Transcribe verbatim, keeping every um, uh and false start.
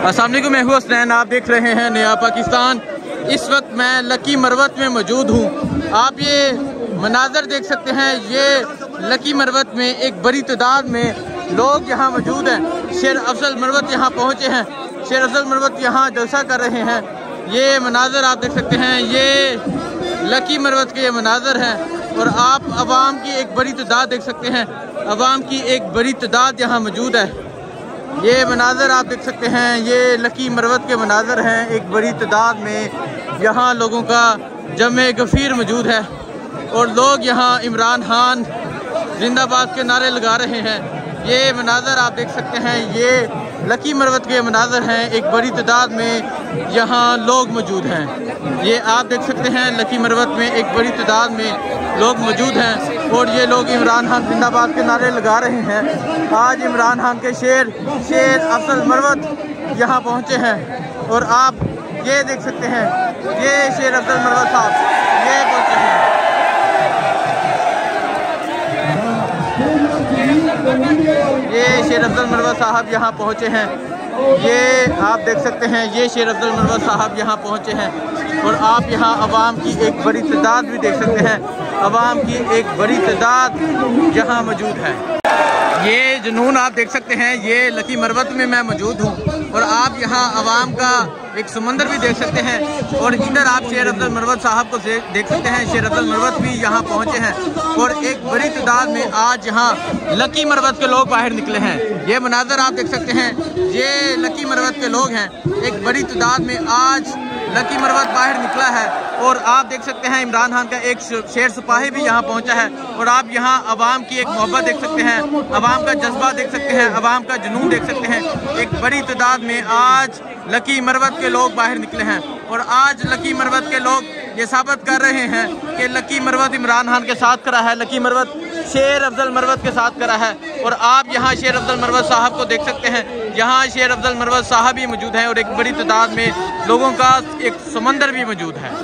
अस्सलाम वालेकुम, मैं हूँ हसनैन। आप देख रहे हैं नया पाकिस्तान। इस वक्त मैं लकी मरवत में मौजूद हूँ। आप ये मनाजर देख सकते हैं। ये लकी मरवत में एक बड़ी तादाद में लोग यहाँ मौजूद हैं। शेर अफजल मरवत यहाँ पहुँचे हैं। शेर अफजल मरवत यहाँ जलसा कर रहे हैं। ये मनाजर आप देख सकते हैं। ये लकी मरवत के ये मनाजर हैं और आप अवाम की एक बड़ी तादाद देख सकते हैं। अवाम की एक बड़ी तादाद यहाँ मौजूद है। ये मनाजर आप देख सकते हैं। ये लकी मरवत के मनाजर हैं। एक बड़ी तादाद में यहाँ लोगों का जमे गफीर मौजूद है और लोग यहाँ इमरान खान जिंदाबाद के नारे लगा रहे हैं। ये मनाजर आप देख सकते हैं। ये लकी मरवत के मनाजर हैं। एक बड़ी तादाद में यहाँ लोग मौजूद हैं। ये आप देख सकते हैं। लकी मरवत में एक बड़ी तादाद में लोग मौजूद हैं और ये लोग इमरान खान जिंदाबाद के नारे लगा रहे हैं। आज इमरान खान के शेर शेर अफजल मरवत यहाँ पहुँचे हैं और आप ये देख सकते हैं। ये शेर अफजल मरवत साहब ये पहुँचे हैं। ये शेर अफजल मरवत साहब यहाँ पहुँचे हैं। ये आप देख सकते हैं। ये शेर अफजल मरवत साहब यहाँ पहुँचे हैं और आप यहाँ अवाम की एक बड़ी तादाद भी देख सकते हैं। अवाम की एक बड़ी तादाद यहाँ मौजूद है। ये जुनून आप देख सकते हैं। ये लकी मरवत में मैं मौजूद हूँ और आप यहाँ अवाम का एक समंदर भी देख सकते हैं और इधर आप शेर अफजल मरवत साहब को देख सकते हैं। शेर अफजल मरवत भी यहाँ पहुँचे हैं और एक बड़ी तादाद में आज यहाँ लकी मरवत के लोग बाहर निकले हैं। ये मनाजर आप देख सकते हैं। ये लकी मरवत के लोग हैं। एक बड़ी तादाद में आज लकी मरवत बाहर निकला है और आप देख सकते हैं। इमरान खान का एक शेर सिपाही भी यहाँ पहुँचा है और आप यहाँ अवाम की एक मोहब्बत देख सकते हैं। अवाम का जज्बा देख सकते हैं। अवाम का जुनून देख सकते हैं। एक बड़ी तादाद में आज लकी मरवत के लोग बाहर निकले हैं और आज लकी मरवत के लोग ये साबित कर रहे हैं कि लकी मरवत इमरान खान के साथ खड़ा है। लकी मरवत शेर अफजल मरवत के साथ खड़ा है और आप यहाँ शेर अफजल मरवत साहब को देख सकते हैं। यहाँ शेर अफजल मरवत साहब भी मौजूद हैं और एक बड़ी तादाद में लोगों का एक समंदर भी मौजूद है।